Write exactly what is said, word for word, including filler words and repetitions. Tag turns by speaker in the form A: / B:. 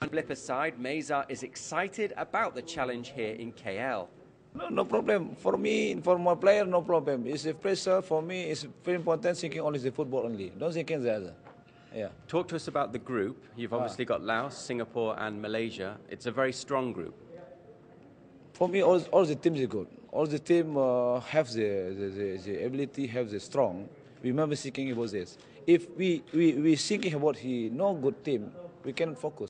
A: Blip aside, Maizar is excited about the challenge here in K L.
B: No, no problem. For me, for my player, no problem. It's a pressure for me. It's very important thinking only the football only. Don't think the other. Yeah.
A: Talk to us about the group. You've obviously got Laos, Singapore and Malaysia. It's a very strong group.
B: For me, all, all the teams are good. All the team uh, have the, the, the, the ability, have the strong. Remember thinking about this. If we, we, we thinking about he no good team, we cannot focus.